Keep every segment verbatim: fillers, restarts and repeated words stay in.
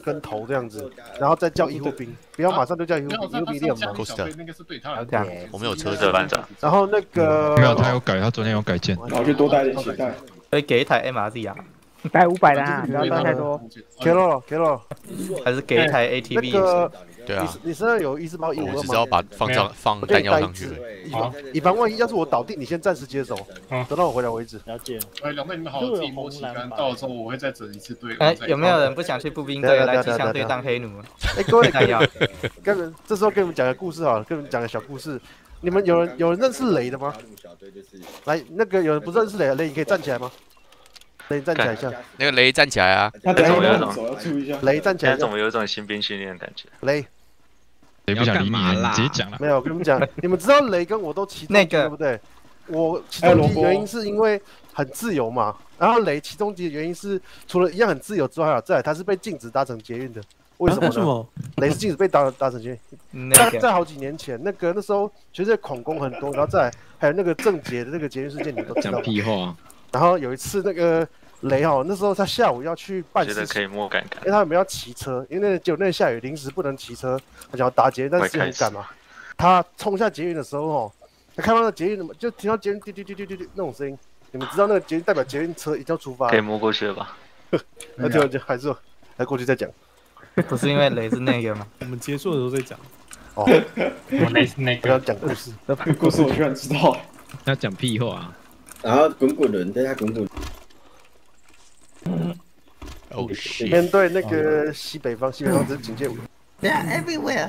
跟头这样子，然后再叫医护兵，不要马上就叫医护兵，医护兵一定很忙。 这样，我们有车的班长。 然后那个没有，他有改，他昨天有改件。 然后就多带点鞋带。 可以给一台 M R Z 啊。 带五百的啊，不要带太多。 给了，给了。 还是给一台 A T V。 那个， 对啊。 你你身上有一四包一五二吗？ 我只是要把放上放弹药上去。 以防万一，要是我倒地，你先暂时接手，等到我回来为止。 了解。 哎，两队你们好，自己摸起杆，到了之后我会再整一次队。 哎，有没有人不想去步兵队来机枪队当黑奴？ 哎，各位，跟人这时候跟你们讲个故事啊，跟你们讲个小故事。你们有人有人认识雷的吗？来，那个有人不认识雷的，雷你可以站起来吗？ 雷站起来一下， 那个雷站起来啊！ 他等一下手要注意一下。 雷站起来， 怎么有一种新兵训练的感觉？ 雷， 雷不想理你，你直接讲了。 没有，我跟你们讲，你们知道雷跟我都骑重机对不对？我骑重机原因是因为很自由嘛，然后雷骑重机的原因是除了一样很自由之外，还有再来他是被禁止搭乘捷运的。为什么呢？雷是禁止被搭搭乘捷运。在在好几年前，那个那时候其实孔工很多，然后再来还有那个郑捷的那个捷运事件，你们都知道。 讲屁话。 然后有一次那个雷哦，那时候他下午要去办事情， 觉得可以摸感感， 因为他们要骑车，因为那结果那下雨临时不能骑车，他想要搭捷运，但是时间很赶嘛。他冲下捷运的时候哦，他看到那捷运就听到捷运滴滴滴滴滴滴那种声音，你们知道那个捷运代表捷运车一定要出发， 可以摸过去了吧？ 那就就还是来过去再讲， 不是因为雷是那个吗？ 我们结束的时候再讲。 哦， 我雷是那个要讲故事， 故事我居然知道， 要讲屁话。 然后滚滚轮，大家滚滚。 哦， 面对那个西北方，西北方只是警戒五。 Yeah, everywhere.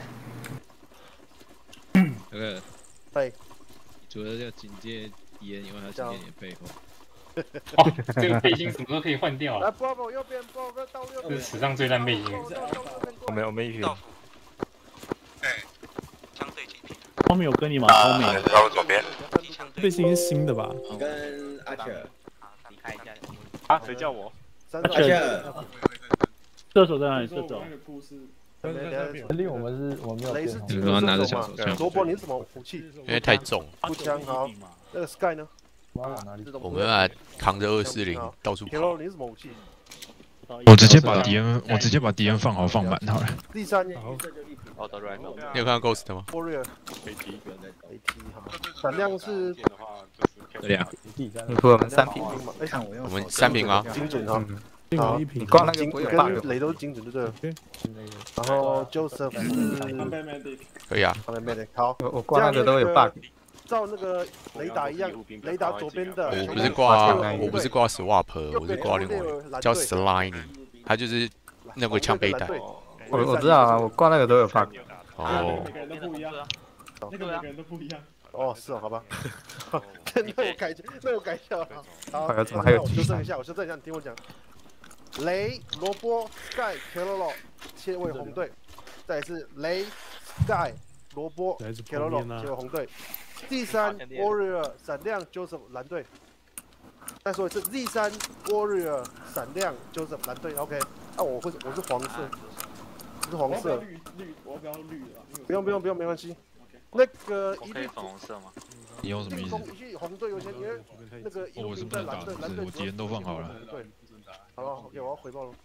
那个， 对， 除了要警戒敌人以外，还要警戒你的背后。 哦，这个背心什么时候可以换掉啊？ 来，不不，右边，不不，到右边。 这是史上最烂背心。 我们我们一群。 对，相对精品。 后面有跟你吗？后面。 然后左边。 背心是新的吧？ 跟阿切尔， 你看一下。 啊，谁叫我？ 阿切尔。 射手在哪里？射手。 肯定我们是，我没有。 雷是你们要拿着小手枪。 罗伯，你是什么武器？ 因为太重。 步枪好。那个 Sky 呢？ 我们要扛着二四零到处跑。 Hero，你是什么武器？ 我直接把敌人，我直接把敌人放好放满好了。 第三。 你有看到 Ghost 吗 ？Warrior。A T。A T 好。闪亮是。 这俩。 我们三瓶。 我们三瓶吗？ 精准哈。 好， 你挂那个跟雷都是精准，对不对？然后 Joseph 是可以啊。 好， 我挂那个都有 bug。 照那个雷达一样，雷达左边的。 我不是挂，我不是挂 Swap， 我是挂另外叫 Slime， 它就是那个枪背带。 我我知道啊，我挂那个都有 bug。 哦。 每个人都不一样，那个每个人都不一样。 哦，是哦，好吧。那我改，那我改一下。好， 还有怎么还有？ 我修正一下，我修正一下，你听我讲。雷、萝卜、Sky、Keroro 切为红队，再是雷、Sky、萝卜、Keroro 切为红队。第三 Warrior 闪亮 Joseph 蓝队。再说一次 Z 三 Warrior 闪亮 Joseph 蓝队 ，OK。啊，我会我是黄色，我是黄色。 绿绿，我不要绿了。 不用不用不用，没关系。 那个一律粉红色吗？ 你用什么意思？ 红队优先，因为那个我是不能打的，我敌人都放好了。 对，好了，我要回报了。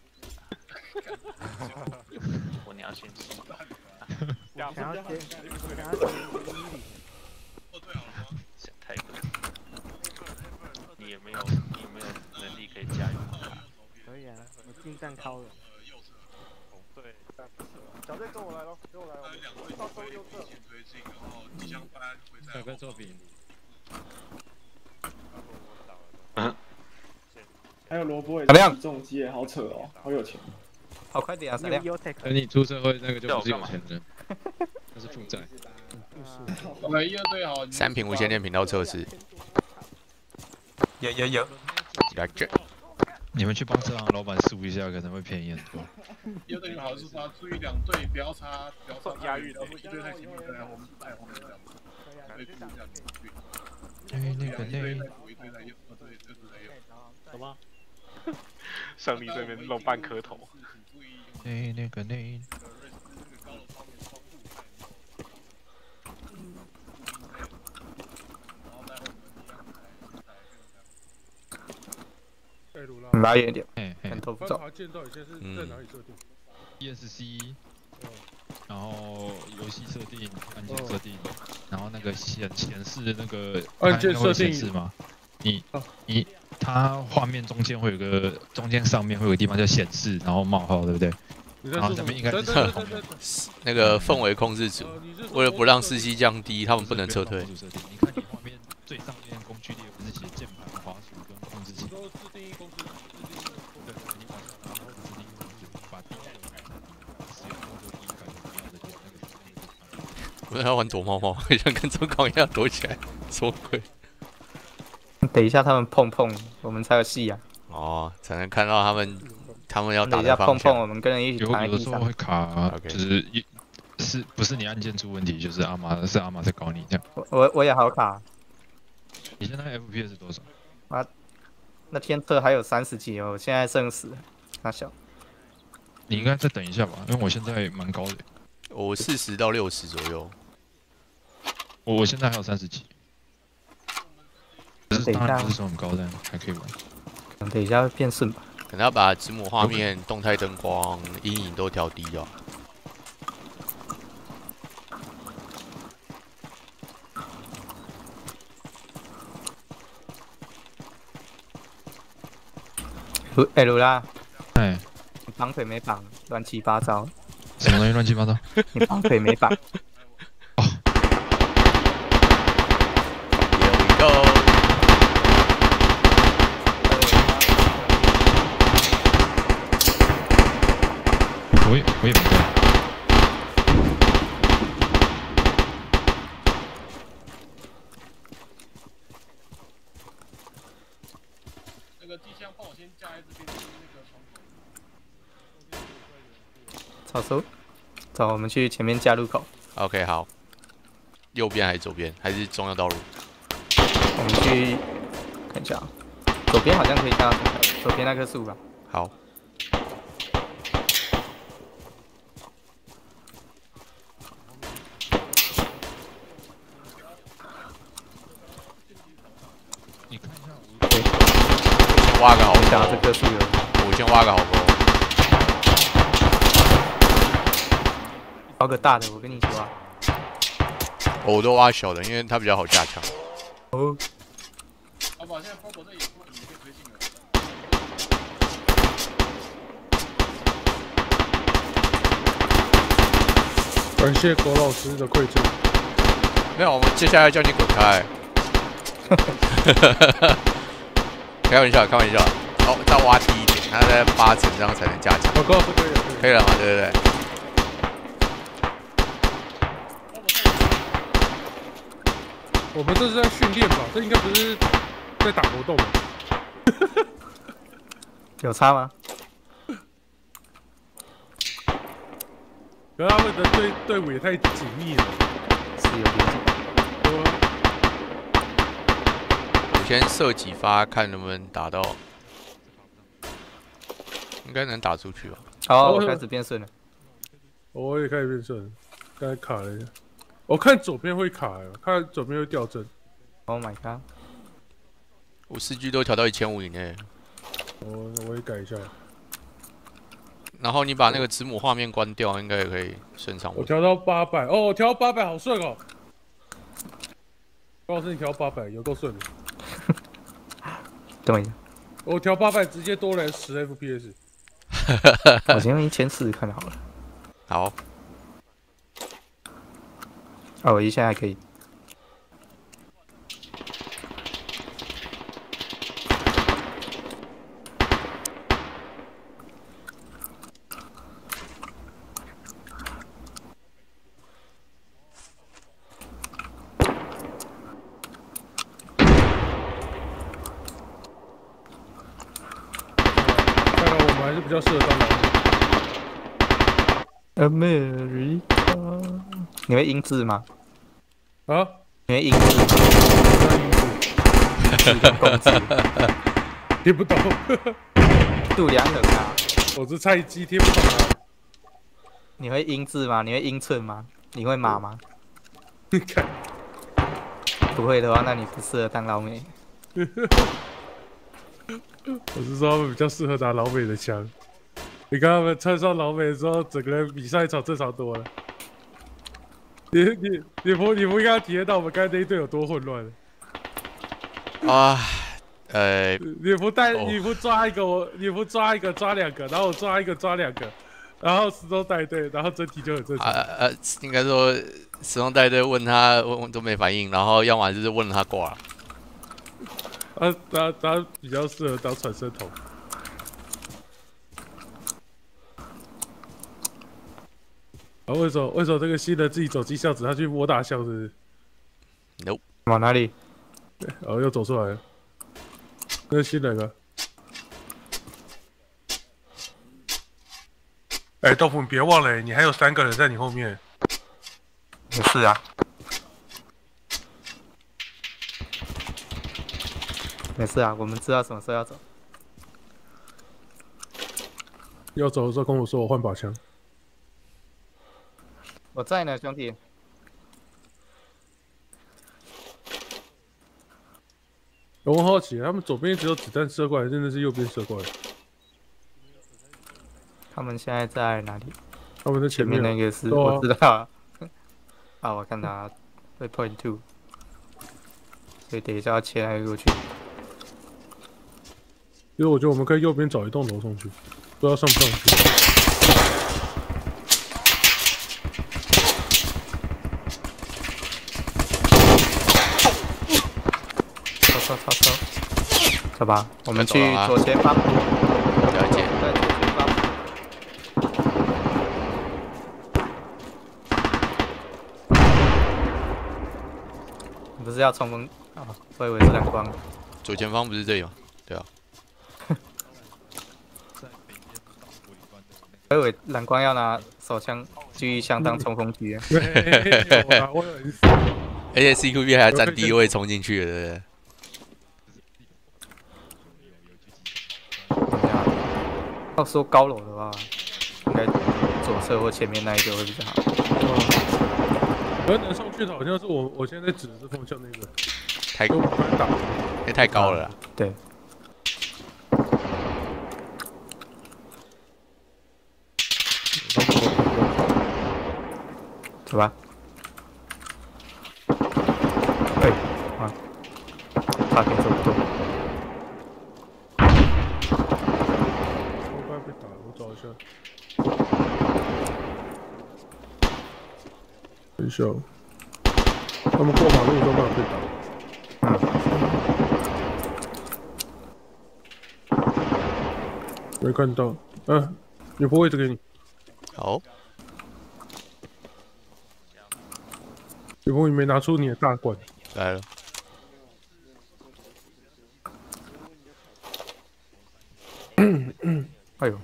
我你要先吃。 想要接，想要接。 想太多。你也没有，你没有能力可以驾驭它。 可以啊，我近战敲了。 对。 小队跟我来喽，跟我来，我们到时候右侧。 哪个作品？ 嗯。还有萝卜也是重机耶，好扯哦，好有钱。 好快点啊，闪亮！ 等你出社会，那个就不是有钱人，那是负债。 我们一二队好。 三瓶无线电频道测试。 有有有。 来这。 你们去帮车行老板数一下，可能会便宜很多。 一二队你们好是说注意两队不要差，不要差押韵的，一队在前面，对，我们在后面这样。对，注意这样子。 哎，那个那。 一队在右，二队二队在右。 好吧。 上帝这边弄半颗头。 哎，那个那。 拉远一点， 哎哎。 头不走。 建造有些是在哪里设定？ E S C， 然后游戏设定、按键设定，然后那个显显示那个按键设定是吗？你你它画面中间会有个中间上面会有个地方叫显示，然后冒号，对不对？然后上面应该是那个氛围控制组，为了不让士气降低，他们不能撤退。 你看你画面最上面工具列不是写键盘、滑鼠跟控制器？ 都自定义工具，自定义工具。 对对，你往下拿，然后自定义工具，把第一个改成使用工作第一改成不要的键，那个。 我在玩躲猫猫，像跟周光一样躲起来，什么鬼？ 等一下他们碰碰，我们才有戏啊！ 哦，才能看到他们他们要打等一下的方向。 碰碰，我们跟人一起躺在地上。 有的时候会卡，就是一是不是你按键出问题，就是阿妈是阿妈在搞你这样。 我我我也好卡。 你现在 F P S 多少？ 啊，那天测还有三十几哦，现在剩十，那小。 你应该再等一下吧，因为我现在蛮高的。 我四十到六十左右。 我我现在还有三十几。只是当然不是说很高，但还可以玩。 等一下会变顺吧？ 可能要把子母画面、动态灯光、阴影都调低哦。 卢哎卢拉， 哎， 你绑腿没绑？乱七八糟。 什么东西乱七八糟？ 你绑腿没绑？ 哦。 Here we go。 我也我也没带。 那个机枪帮我先架在这边，就是那个窗口。 草叔，走，我们去前面加入口。 OK， 好。右边还是左边？还是中央道路？ 我们去看一下，左边好像可以看到左边那棵树吧。 好。挖个好沟， 这棵树有。 我先挖个好沟。 挖个大的，我跟你说啊。 我都挖小的，因为它比较好架枪。 哦。 好吧，现在包裹这里不可以推进了。 感谢狗老师的馈赠。 没有，我们接下来叫你滚开。开玩笑，开玩笑。哦，再挖低一点，它在八层，这样才能加强。 我告诉可以了， 可以了嘛？对不对？ 我们这是在训练吧？这应该不是在打活动吧？ 有差吗？ 可是他们的队队伍也太紧密了， 是有点紧。 我先射几发，看能不能打到，应该能打出去吧。 好，我开始变顺了。 我也开始变顺，刚才卡了一下。我看左边会卡，看左边会掉帧。 Oh my god！ 我四 G 都调到一千五以内。 我我也改一下。 然后你把那个子母画面关掉，应该也可以顺畅。 我调到八百，哦，我调到八百，好顺哦。高老师，你调八百，有够顺的。 等一下。 我调八百，直接多了十 F P S。 我先用一千试试看好了。 好。 哦，我一下还可以。 看来我们还是比较适合当老美。 America， 你会音字吗？ 啊？ 你会音字吗？字跟公字。 听不懂。 度量衡啊！ 我是菜鸡，听不懂啊。 你会音字吗？你会音寸吗？你会码吗？ 你看。 不会的话，那你不适合当老美。 我是说他们比较适合打老美的枪。 你看他们穿上老美的时候，整个人比上一场正常多了。你你你不你不应该体验到我们刚才那一队有多混乱啊？呃， 你不带你不抓一个我，你不抓一个抓两个，然后我抓一个抓两个，然后始终带队，然后整体就很正常。 呃呃，应该说始终带队问他问问都没反应，然后要么就是问他挂了。 他他他比较适合当传声筒。啊，为什么为什么这个新人自己走进巷子，他去摸大象是不是 ？No。 往哪里？ 对，然后又走出来了。那是新人啊。哎，豆腐，你别忘了，你还有三个人在你后面。 也是啊。没事啊，我们知道什么时候要走。 要走的时候跟我说，我换把枪。 我在呢，兄弟。 我很好奇，他们左边只有子弹射过来，真的是右边射过来？ 他们现在在哪里？ 他们在前面那个是、 啊、 我知道。啊，我看他会 point two， 所以等一下要切那个过去。 因为我觉得我们可以右边找一栋楼上去，不知道上不上去。 走走走，走吧，我们去左前方。 了解。 在左前方。你不是要冲锋啊？我以为是蓝光。 左前方不是这里吗？对啊。 我以为蓝光要拿手枪狙枪当冲锋机。 而且 C Q B 还占第一位冲进去了，对不对？ 要说高楼的话，应该左侧或前面那一个会比较好。 可能上去的好像是我，我现在指的是方向那个， 太高，也太高了啦。 对。走吧。对，啊，差点走不动。 我快被打了，我找一下。等一下，他们过马路的时候快被打。嗯。没看到，嗯，有破位置给你。 好。有破，你没拿出你的大管。来了。 哎呦。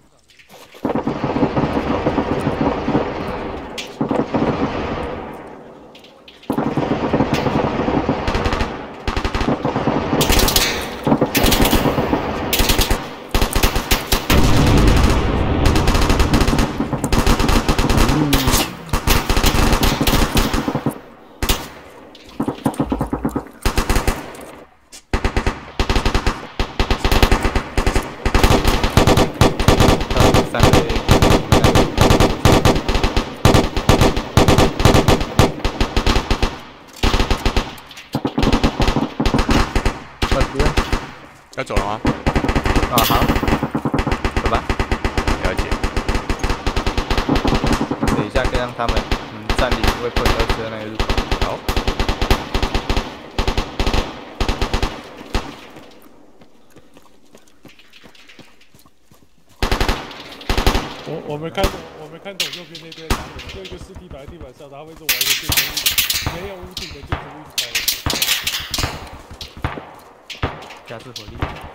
要走了吗？ 啊，好，走吧。 了解。 等一下，跟让他们嗯占领会混二车那个入口。 好。 我我没看懂，我没看懂右边那边哪里，就一个尸体摆在地板上，然后为什么玩一个建筑物，没有屋顶的建筑物开了？ 加制火力。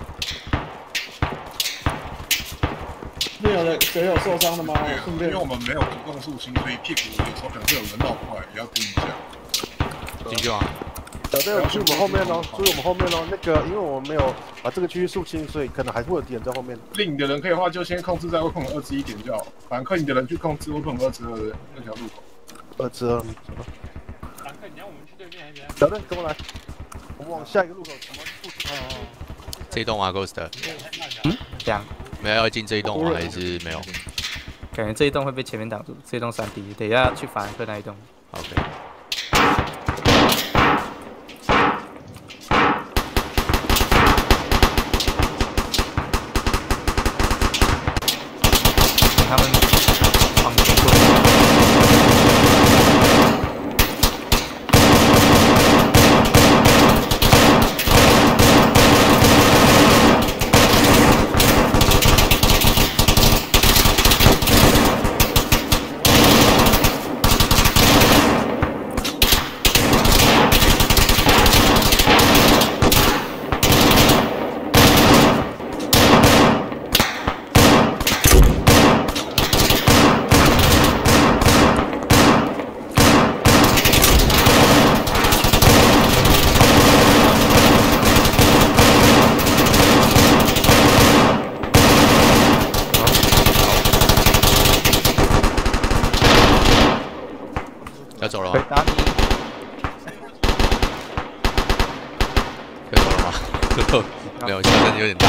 没有人谁有受伤的吗？顺便， 因为我们没有主动肃清，所以屁股有时候可能会有人闹快，也要盯一下。 进去啊！ 小队友去我们后面哦，注意我们后面哦。那个，因为我们没有把这个区域肃清，所以可能还是会有敌人在后面。 另你的人可以的话，就先控制在 weapon 二之一点就好。反正克你的人去控制 weapon 二之二的那条路口。 二之二。 坦克，你要我们去对面还是？ 小队跟我来，我们往下一个路口。哦。 这栋啊 ，Ghost。 嗯，两。 没有要进这一栋吗？还是没有？ 感觉这一栋会被前面挡住，这一栋三 D， 等一下去法兰克那一栋。 OK。 他们往前过。 要走了吗？ 打你！ 要走了吗？没有，现在有点大。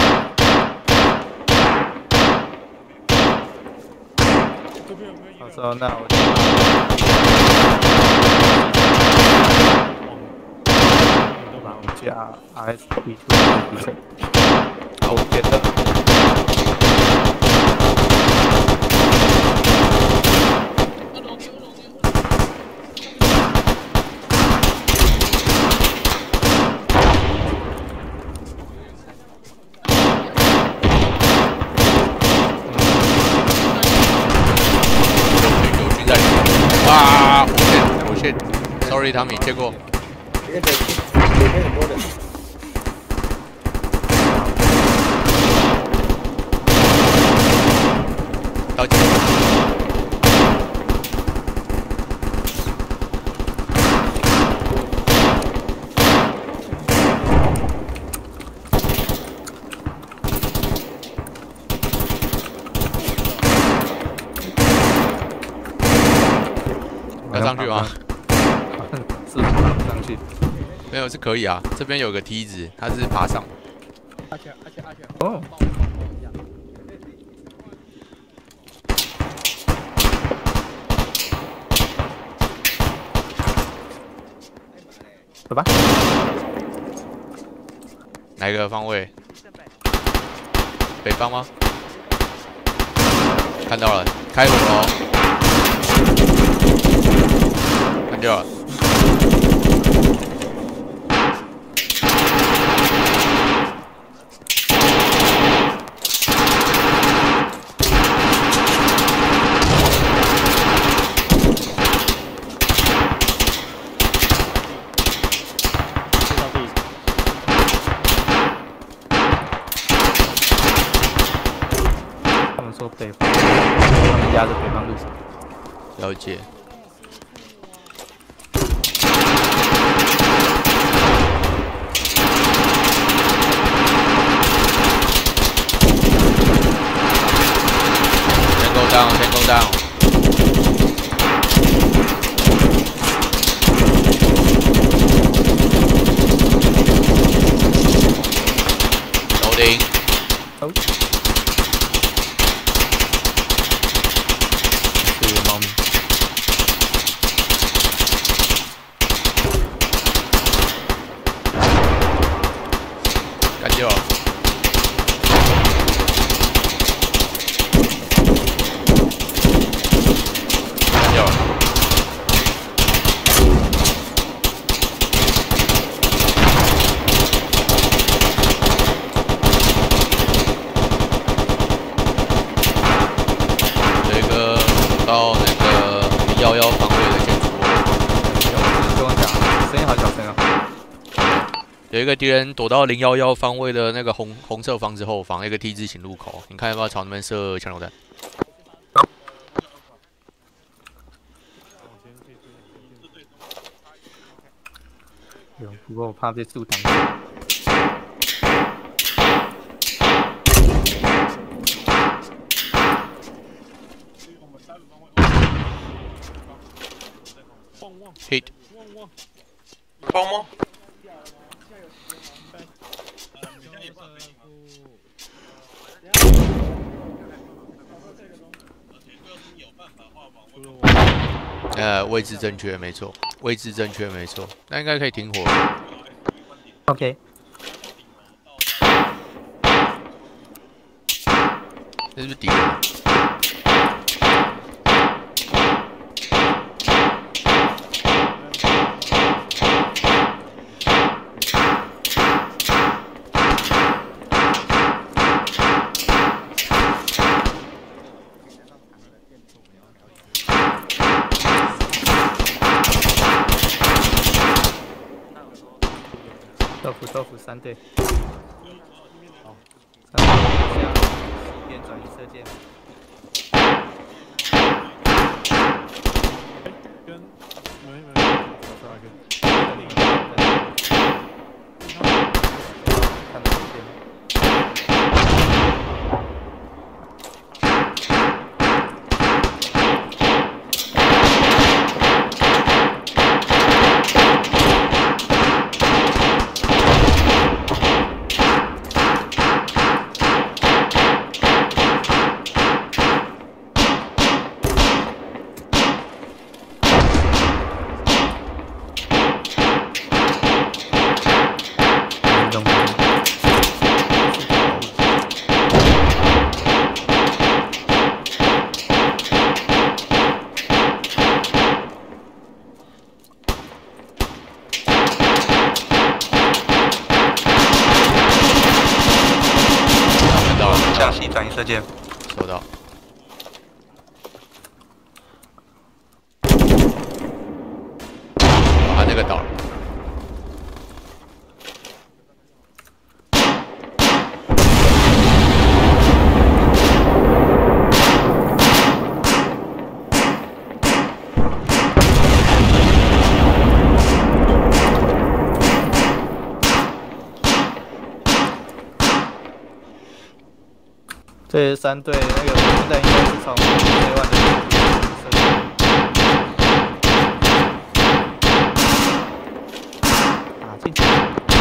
好，说那我把我们去 R R S B two 比赛。好，我觉得。 啊！我先，我先 ，sorry， 汤米，借过。到几？要上去吗？ 是上去。 没有，是可以啊。这边有个梯子，它是爬上。 阿强，阿强，阿强。 哦。走吧。 哪一个方位？北方吗？看到了，开火喽！看掉了。 他们说北方，他们压着北方路上。 了解。 down, tango down. Loading. Oh. See your mom. 干掉了。 到那个零幺幺方位的建筑物。 跟我讲，声音好小声啊！ 有一个敌人躲到零幺幺方位的那个红红色房子后方，一个 T 字形入口，你看要不要朝那边射枪榴弹？ 有，不过我怕被树挡。 Hit。 帮吗？ 呃呃，位置正确，没错，位置正确，没错，那应该可以停火。 OK。 这是不是敌人？ 豆腐豆腐三队，好，三队向西边转移射箭。 跟没没，找出来跟。 看到这边。 向西转移射箭， 收到。啊，那个倒了。 这三队那个现在应该是从内外的射箭。打进去。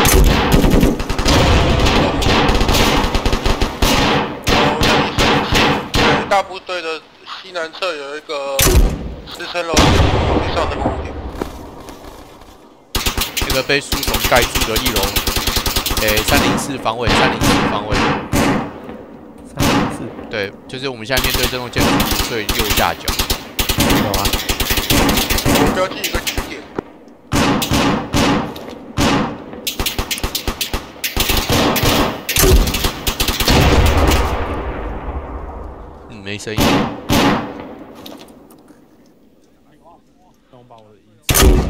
对，大部队的西南侧有一个十层楼以上的目标。 那个被树丛盖住的一楼，诶，三零四方位，三零四方位。 对，就是我们现在面对这栋建筑最右下角。有啊。 我标记一个起点。 嗯，没声音。 让我把我的椅子。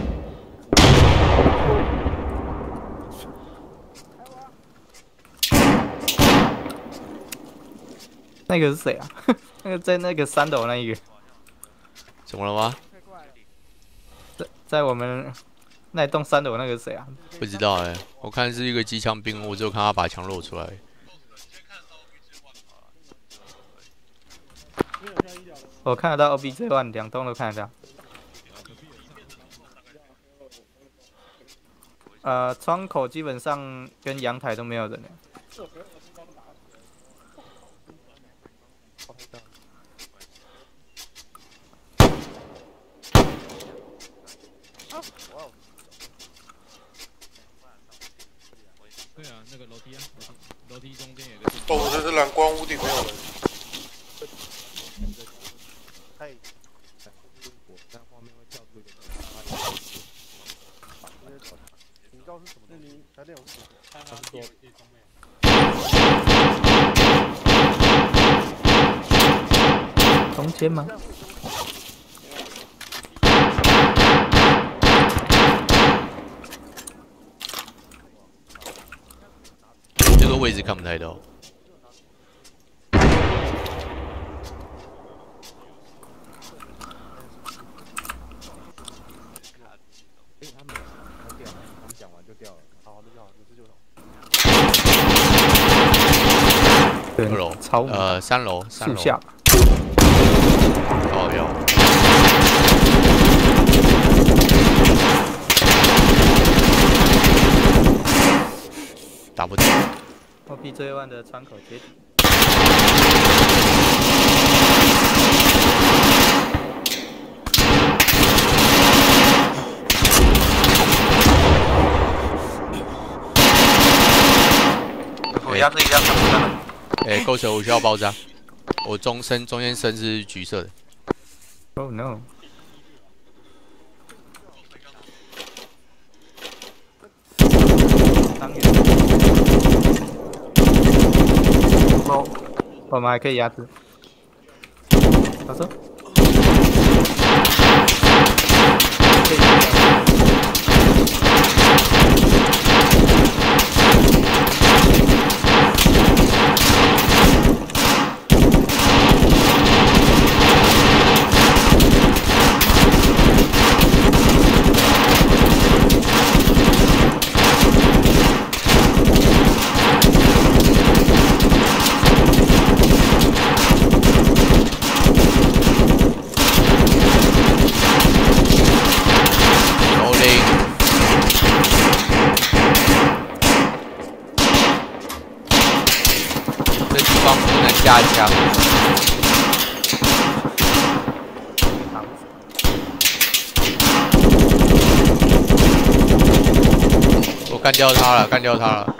那个是谁啊？那个在那个三楼那一个， 怎么了吗？ 在在我们那栋三楼那个是谁啊？ 不知道哎、欸，我看是一个机枪兵，我只有看他把枪露出来。 我看得到 O B J one 两栋都看得到。呃，窗口基本上跟阳台都没有人了。 对啊，那个楼梯啊，楼梯中间有个。 哦，我这是蓝光屋顶没有人。 嗨。 但画面会跳出一个。 警告是什么？那你它内容是什么？它是说。 中间吗？ 这个位置看不太到。 讲完就掉了， 好，那就好，没事就好。 二楼， 超呃，三楼，三楼。 树下。 哦，有。打不到。 O P J one 的窗口解体。 压制一下， 哎，够球，我需要包扎。我中身中间身是橘色的。 Oh no！ 当然。哦，我们还可以压制。他说。 加强，我干掉他了，干掉他了。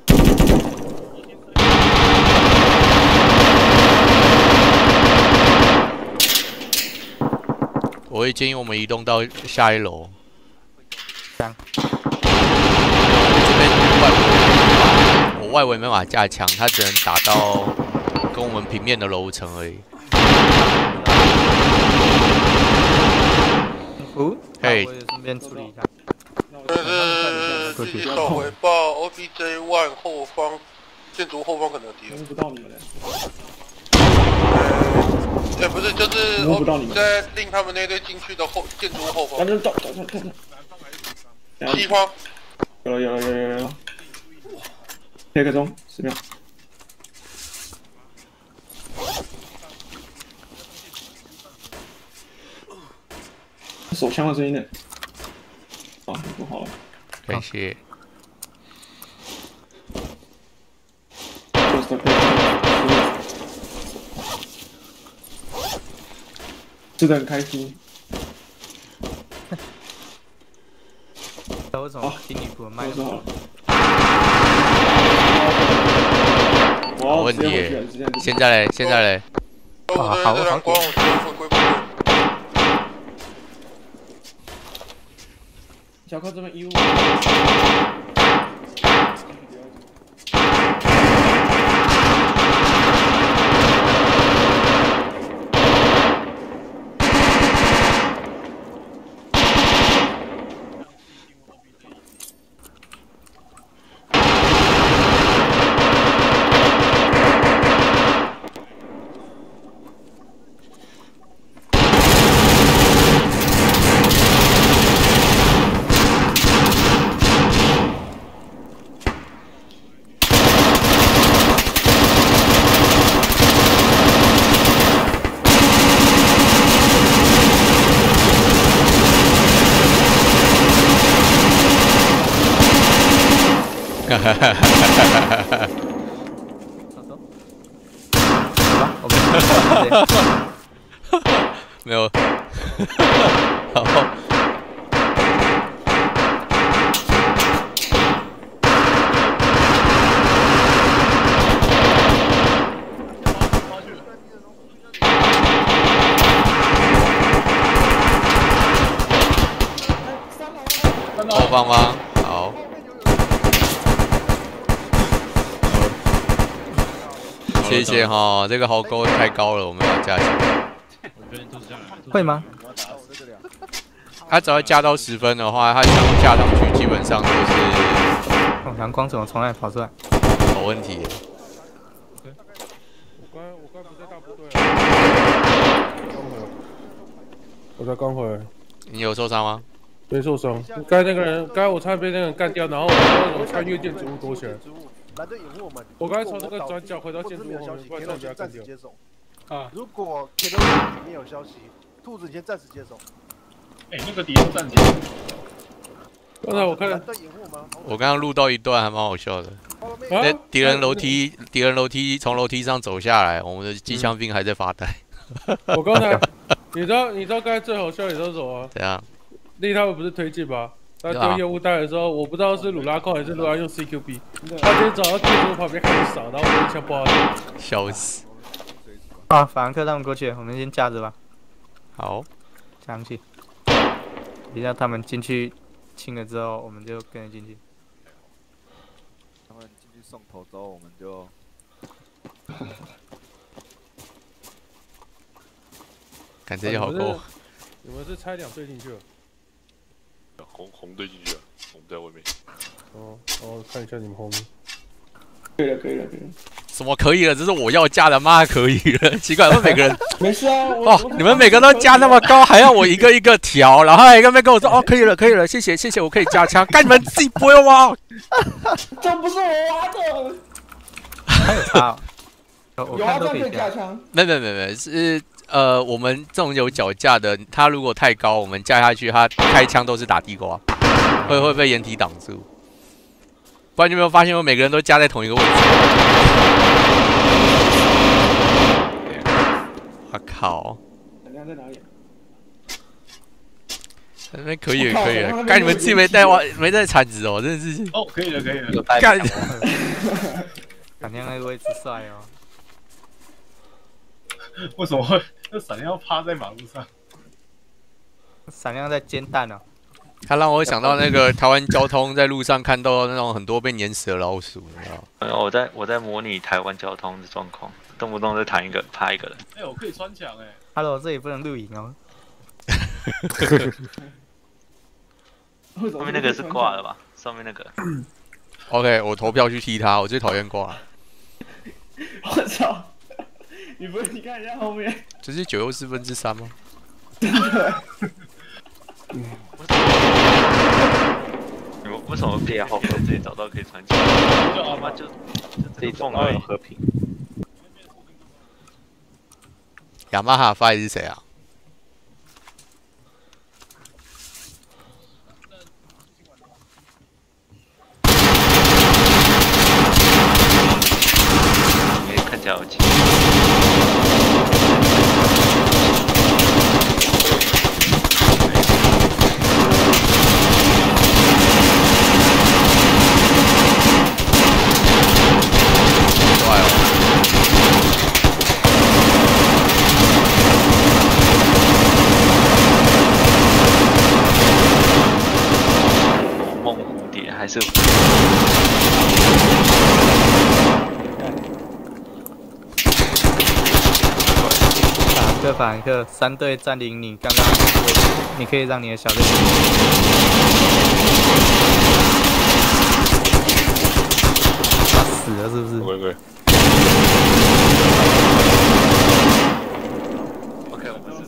我会建议我们移动到下一楼。 枪。 这边外围，我外围没办法架枪，他只能打到。 跟我们平面的楼层而已。 哦， 嘿， 我也顺便处理一下。 这是系统回报 O B J one 后方建筑后方可能有敌人。 摸不到你们嘞。 呃，哎，不是，就是摸不到你们。 在令他们那队进去的后建筑物后方。 等等等等等等。 西方。 有了有了有了有了。黑个钟，十秒。 手枪的声音呢？啊，不好了。 感谢。 吃的很开心。 为什么经理不卖？ 没问题。现在嘞，现在嘞。 啊，好，好。 小靠这边一五。 哈哈哈哈哈哈！没有，好。后方吗？好。 谢谢哈，这个壕沟太高了，我们要加强。 会吗？ 他只要加到十分的话，他枪架上去基本上都是。 哦，阳光怎么从那里跑出来？ 有问题。 我刚我刚不在大部队了。刚回。我才刚回来。 你有受伤吗？ 没受伤。刚才那个人，刚才我差点被那个人干掉，然后我我穿越建筑物躲起来。 蓝队掩护我们。 我刚才从那个转角回到建筑物后面，不然被他干掉。 啊，如果铁头里面有消息，兔子你先暂时接手。 哎，那个敌人站起来。 刚才我看， 我刚刚录到一段还蛮好笑的。那敌人楼梯，敌人楼梯从楼梯上走下来，我们的机枪兵还在发呆。 我刚才，你知道你知道刚才最好笑，你知道什么吗？ 怎样？ 令他们不是推进吗？ 他丢烟雾弹的时候，我不知道是鲁拉扣还是鲁拉用 C Q B， 他就走到建筑旁边开始扫，然后我一枪爆他。 笑死！ 啊，法兰克他们过去，我们先架着吧。 好， 加上去。等一下他们进去清了之后，我们就跟着进去。 他们进去送头之后，我们就。 感觉好够。 你们是拆两队进去了？ 红红队进去了，我们在外面。 哦哦，看一下你们后面。 可以了，可以了，可以了。 什么可以了？这是我要架的吗？可以了，奇怪，为每个人没事啊。 哦，你们每个都架那么高，还要我一个一个调，然后还一个没跟我说哦，可以了，可以了，谢谢谢谢，我可以加枪。干你们自己不会挖， 这不是我挖的。 还有差、哦， 有啊，这可以加枪。 没没没没是。呃，我们这种有脚架的，它如果太高，我们架下去，它开枪都是打地瓜，会会被掩体挡住。不然你有没有发现，我每个人都架在同一个位置？我靠！ 能量在哪里？ 那边可以可以了，干你们自己没带哇，没带铲子哦，真的是。 哦，可以了可以了。 干！ 闪亮那个位置帅哦。 为什么会？那闪亮要趴在马路上？ 闪亮在煎蛋啊！ 他让我想到那个台湾交通在路上看到那种很多被碾死的老鼠，你知道吗？ 没有，我在我在模拟台湾交通的状况，动不动就弹一个趴一个人。 哎、欸，我可以穿墙哎。 Hello， 这里不能录影哦。 上面那个是挂了吧？上面那个。 OK， 我投票去踢他，我最讨厌挂。 我操！你不是你看一下后面， 这是九又四分之三吗？ 真的。 你们为什么变后面直接找到可以穿墙？就他妈就就这里找到有和平。 雅马哈发是谁啊？ 看起来有气。梦蝴蝶还是？ 法兰克，法兰克，三队占领你刚刚，你可以让你的小队。他死了是不是？ 对对。 OK， 我们是。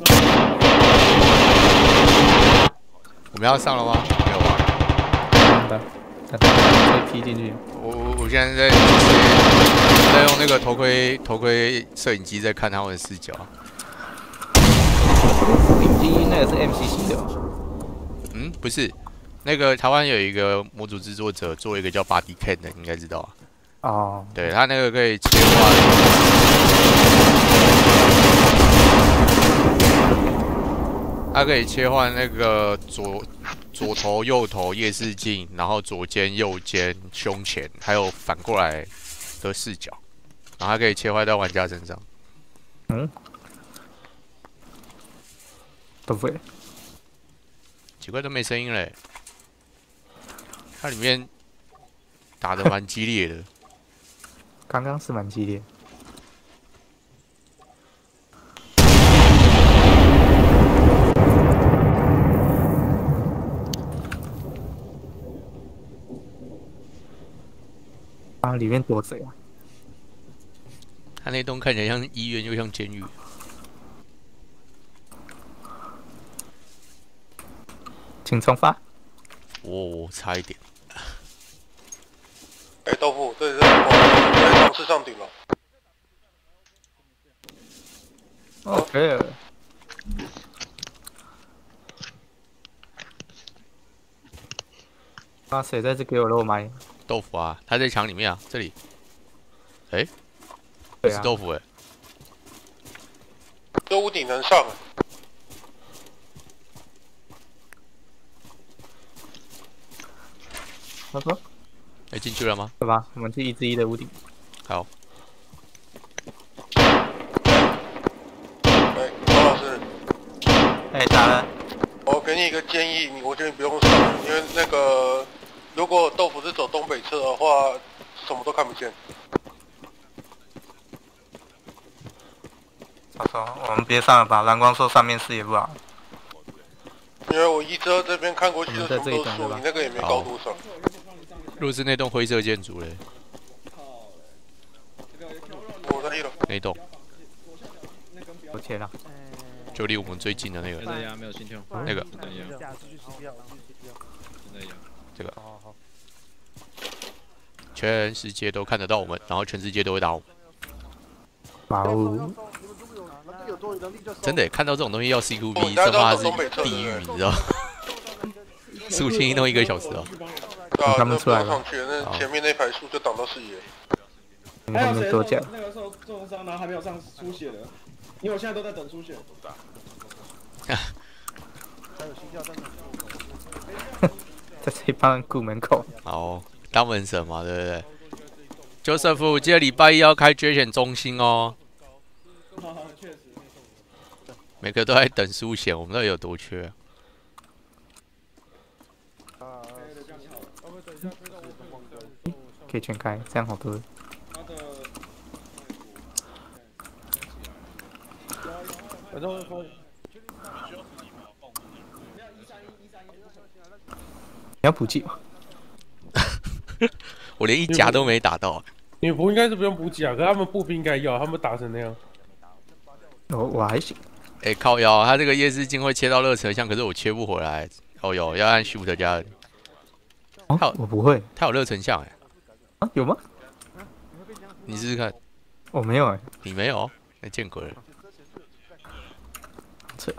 我们要上了吗？没有吧？ 上的，再再踢进去。 我我我现在在在用那个头盔头盔摄影机在看他们的视角。 影机那个是 M C C 的。 嗯，不是，那个台湾有一个模组制作者做一个叫 Body Cam 的，你应该知道啊。 哦。 对他那个可以切换。它可以切换那个左左头、右头、夜视镜，然后左肩、右肩、胸前，还有反过来的视角，然后它可以切换到玩家身上。 嗯，都会。 奇怪，都没声音嘞。它里面打得蛮激烈的。 刚刚是蛮激烈。啊，里面躲谁啊？ 他那栋看起来像医院，又像监狱。 请重发。 哦，差一点。 哎、欸，豆腐，这里是我在尝试上顶了。 哦，可以了。啊，谁在这给我肉麦？ 豆腐啊，他在墙里面啊，这里。哎、欸， 对啊， 是豆腐哎、欸。 这屋顶能上。 他说。 哎，进去了吗？ 对吧？我们去一之一的屋顶。 好。 哎，高老师。 哎，咋了？ 我给你一个建议，你我觉得你不用上，因为那个如果豆腐是走东北侧的话，什么都看不见。 他说我们别上了吧，蓝光说上面视野不好。 因为我一车这边看过去的全部都是树，你那个也没高度上。 如果是那栋灰色建筑嘞？ 我在一楼。 那栋。 有钱了。 就离我们最近的那个。 在压没有心跳。 那个。这个。 好好。 全世界都看得到我们，然后全世界都会打我们。 哇哦！ 真的，看到这种东西要 C Q B， 生怕是地狱，你知道？肃清一弄一个小时啊！ 他们出来了。 那前面那排树就挡到视野。 还有谁受那个受重伤，然后还没有上输血的？因为我现在都在等输血。 还有心跳灯。 在这帮人顾门口。 好，当门神嘛，对不对？Joseph， 记得礼拜一要开决选中心哦。 确实。 每个都在等输血，我们到底有多缺？ 可以全开，这样好多。 反正我。 你要补给吗？ 我连一甲都没打到。 女仆应该是不用补给啊，可他们步兵应该要，他们打成那样。 我我还行。 哎、欸，靠腰，他这个夜视镜会切到热成像，可是我切不回来。哦哟，要按 Shift 加。 哦，我不会。 他有热成像哎、 欸。啊，有吗？ 你试试看。 我没有哎、欸。 你没有？那见鬼了。 这。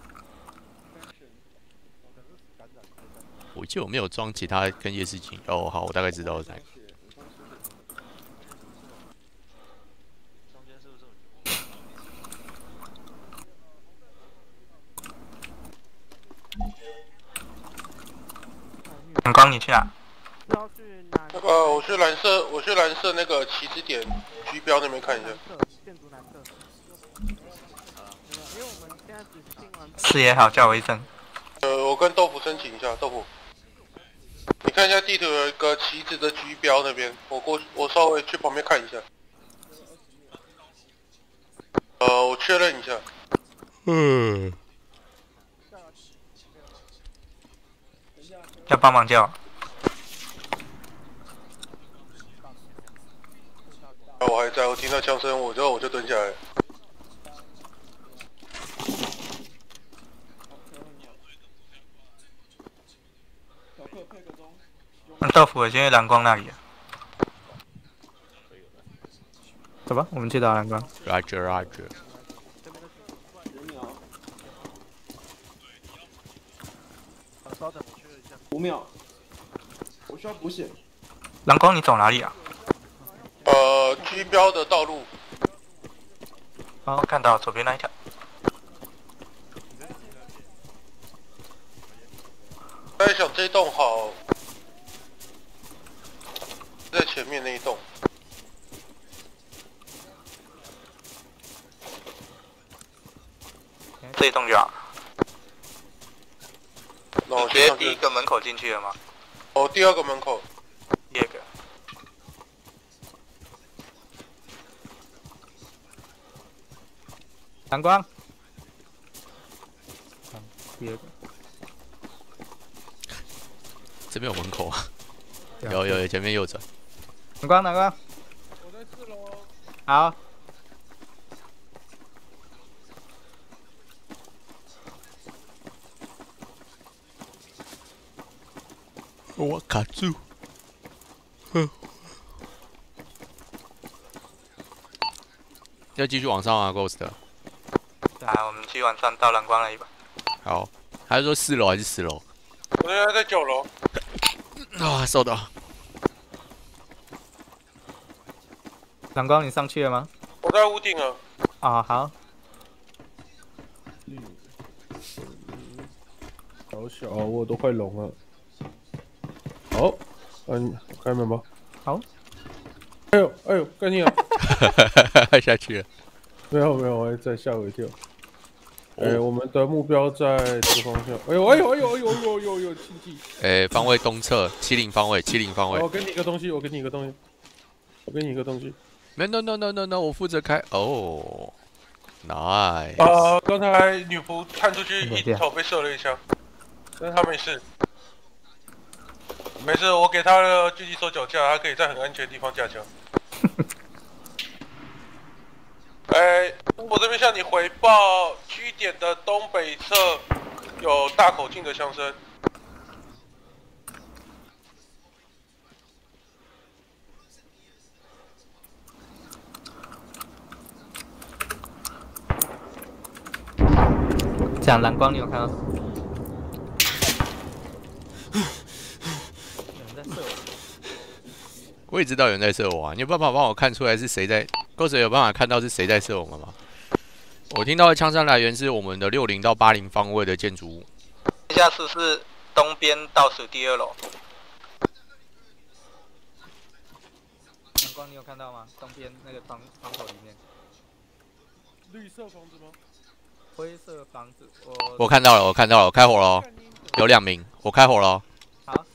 我记得我没有装其他跟夜视镜。哦，好，我大概知道是哪个。 阳光，你去哪？ 那个，我去蓝色，我去蓝色那个旗帜点居标那边看一下。 视野好，叫我一声。 呃，我跟豆腐申请一下，豆腐。你看一下地图有一个旗帜的居标那边，我过去，我稍微去旁边看一下。呃，我确认一下。 嗯。 要帮忙叫。 啊，我还在，我听到枪声，我就我就蹲下来。 那豆腐，我先去蓝光那里。走吧，我们去打蓝光。 Roger Roger。 稍等，我确认一下。 五秒，我需要补血。 蓝光，你走哪里啊？ 呃，居标的道路。 哦，看到左边那一条。 在想这栋好，在前面那一栋。 这一栋就好。 那我直接第一个门口进去了吗？ 哦，第二个门口。 第二个。蓝光。第二个。 这边有门口啊。有有有，前面右转。 蓝光，蓝光。 我在四楼。 好。 我卡住。哼。要继续往上啊 ，Ghost。 来，我们继续往上到蓝光那里吧。 好，还是说四楼还是十楼？ 我现在在九楼。 啊，收到。 蓝光，你上去了吗？ 我在屋顶啊。 啊，好。 小小，我都快聋了。好， 嗯，开门吧。 好。 哎呦哎呦，干你啊！ 下去了。 没有没有，我还在吓我一跳。哎、欸，我们的目标在这个方向。哎呦哎呦哎呦哎呦哎呦哎呦呦！亲戚。 哎，方位东侧，七零方位，七零方位。 我给你一个东西，我给你一个东西，我给你一个东西。 没 no no no no no， 我负责开。哦 ，nice。 啊，刚才女仆探出去一头被射了一枪，但是她没事。没事，我给她的狙击手脚架，她可以在很安全的地方架枪。哎、欸，我这边向你回报，据点的东北侧有大口径的枪声。 讲蓝光，你有看到？有人在射我。 我也知道有人在射我啊！你有办法帮我看出来是谁在？Ghost有办法看到是谁在射我们吗？我听到的枪声来源是我们的六零到八零方位的建筑物。 地下室是东边倒数第二楼。 蓝光，你有看到吗？东边那个房房口里面。 绿色房子吗？ 灰色房子，我我看到了，我看到了，我开火了，有两名，我开火了。 好。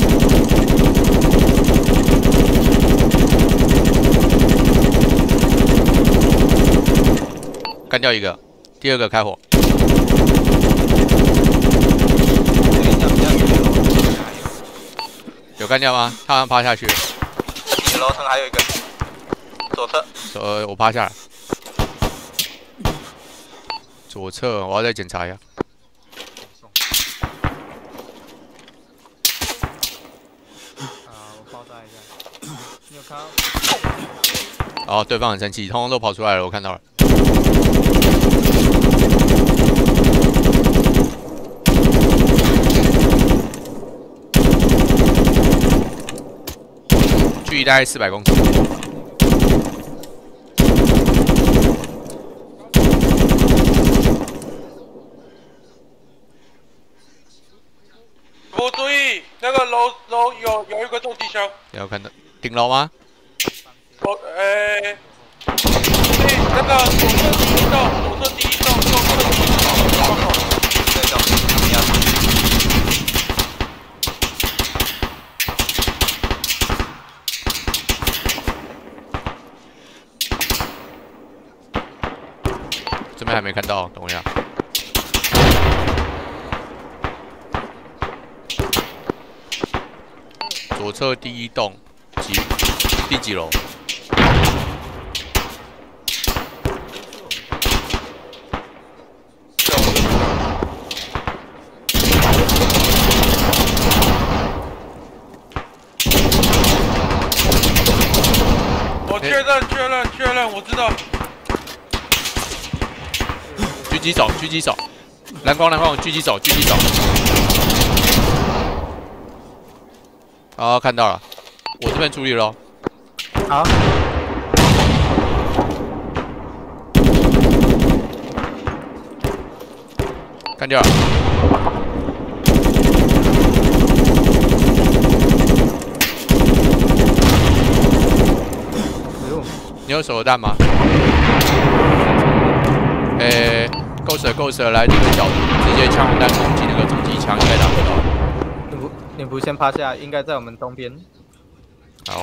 干掉一个，第二个开火。有干掉吗？他好像趴下去了。 楼层还有一个，左侧。 呃，我趴下来。左侧，我要再检查一下。 啊，我爆炸一下。你有看到？ 哦，对方很生气，通通都跑出来了，我看到了。距离大概四百公尺。 我注意，那个楼楼有有一个重机枪。 有看到顶楼吗？ 我诶，欸，那个左侧第一栋，左侧第一栋，右侧第一栋，对的，他们要。 这边还没看到，等我一下。左侧第一栋几第几楼？ 我确认确认确认，我知道。 狙击手，狙击手，蓝光蓝光，狙击手，狙击手。好，看到了，我这边处理了。 好。 干掉了。你有手榴弹吗？诶、欸、，Ghost Ghost 来这个角度，直接枪红弹攻击那个重机枪，应该打不到。 你不，你不先趴下，应该在我们东边。 好。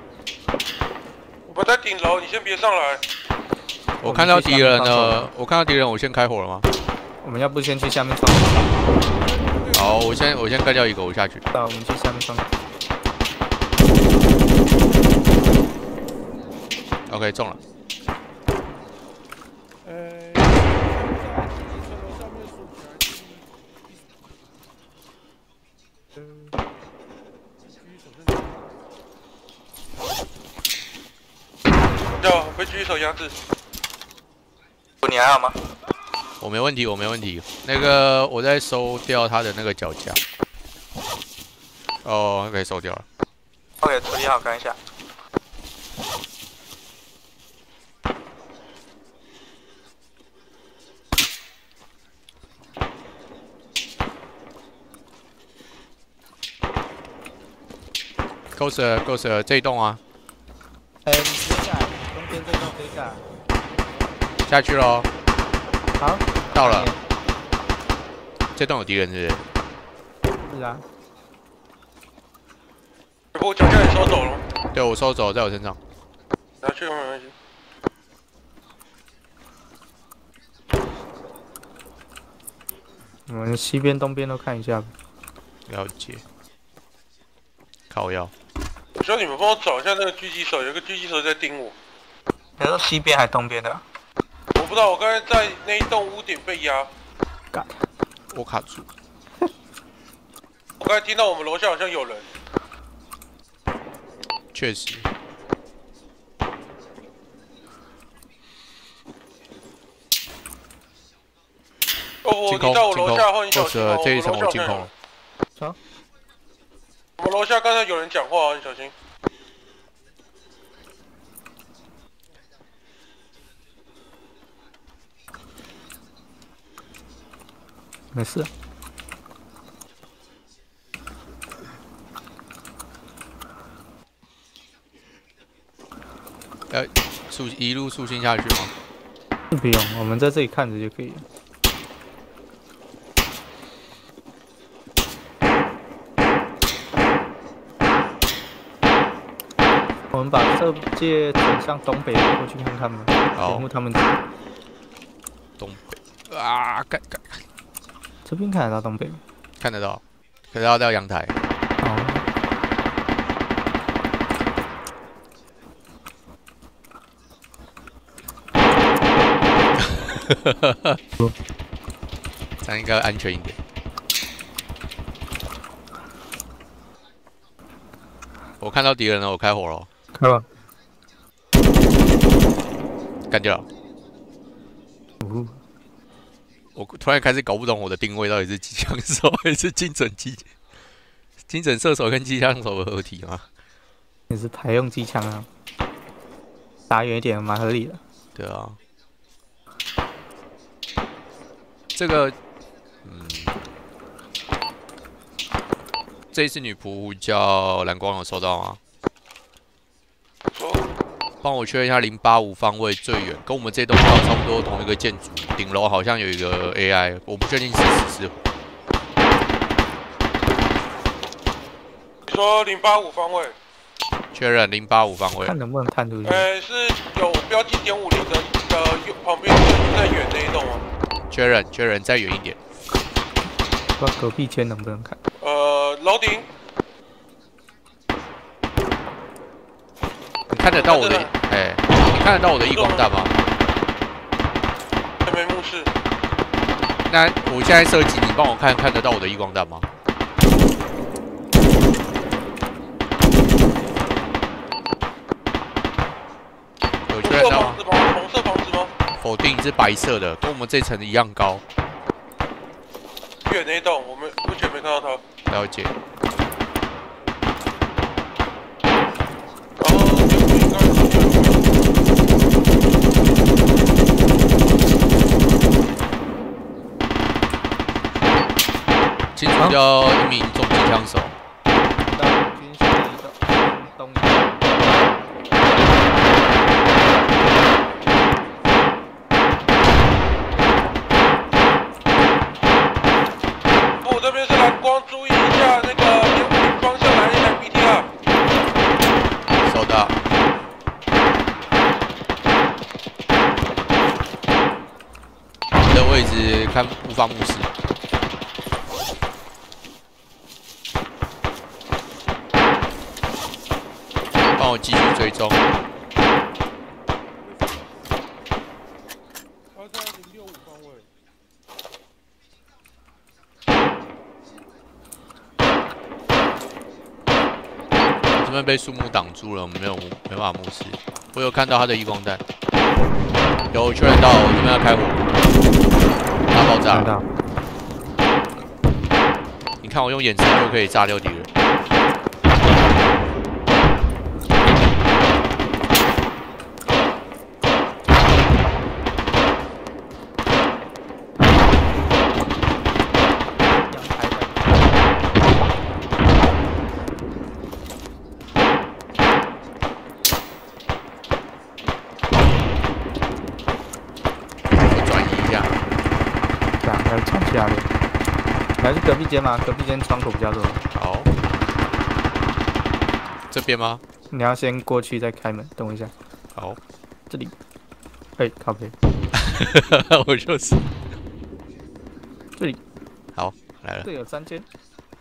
我在顶楼，你先别上来。 我看到敌人了，我看到敌人，我先开火了吗？ 我们要不先去下面窗口？ 好，我先我先干掉一个，我下去。 好，我们去下面窗口。 OK， 中了。 呃， 要被狙击手压制。 你还好吗？ 我没问题，我没问题。那个，我在收掉他的那个脚架。哦，可以收掉了。 OK， 处理好，看一下。 Ghost Ghost 这一栋啊。 哎，你直接下来，中间这栋可以下来。 下去喽。 好， 到了。这栋有敌人是不是？ 是啊。 我脚下你收走了。 对，我收走，在我身上。 拿去没关系。 我们西边、东边都看一下。 了解。靠腰。 我需要你们帮我找一下那个狙击手，有一个狙击手在盯我。 你说西边还是东边的？ 我不知道，我刚才在那一栋屋顶被压。 干。 我卡住。 我刚才听到我们楼下好像有人。 确实。 哦，你到我楼下后，你小心哦。 这一层我进攻了。 好。 我们楼下刚才有人讲话，你小心。 没事。 要速一路速进下去吗？ 不用，我们在这里看着就可以了。我们把这界转向东北过去看看吧，掩护他们。 东北啊，干干！ 这边看得到东北吗？ 看得到，可是要到阳台。哦。这样应该安全一点。我看到敌人了，我开火了。 开吧。 干掉了。 哦。 我突然开始搞不懂我的定位到底是机枪手还是精准机、精准射手跟机枪手的合体吗？ 你是排用机枪啊，打远一点蛮合理的。 对啊。这个，嗯，这一次女仆叫蓝光有收到吗？帮我确认一下零八五方位最远，跟我们这栋楼差不多同一个建筑，顶楼好像有一个 A I， 我不确定是死是。 你说零八五方位？ 确认零八五方位。 看能不能探出去。 呃，是有标记点五零的的右旁边最远那一栋吗？ 确认确认，再远一点。 不知道隔壁间能不能看？ 呃，楼顶。 你看得到我的？哎、欸，你看得到我的异光弹吗？ 还没目视。 那我现在射击，你帮我看看得到我的异光弹吗？有确认到吗？ 红色房子吗？ 否定，是白色的，跟我们这层一样高。 远那一栋，我们目前没看到他。 了解。清除掉一名重机枪手。 到军械的东东。 我这边是蓝光，注意一下那个点五零方向来一台 B T R。 收到。你的位置看无法目视。帮我继续追踪。 他在零六五方位。 这边被树木挡住了，我们没有没办法目视。我有看到他的异光弹，有确认到我这边要开火，大爆炸。你看我用眼神就可以炸掉敌人。 下的。还是隔壁间吗？隔壁间窗口比较多。 好。这边吗？ 你要先过去再开门，等我一下。 好。 这里。哎、欸，靠背。 我就是。 这里。 好，来了。 这有三间。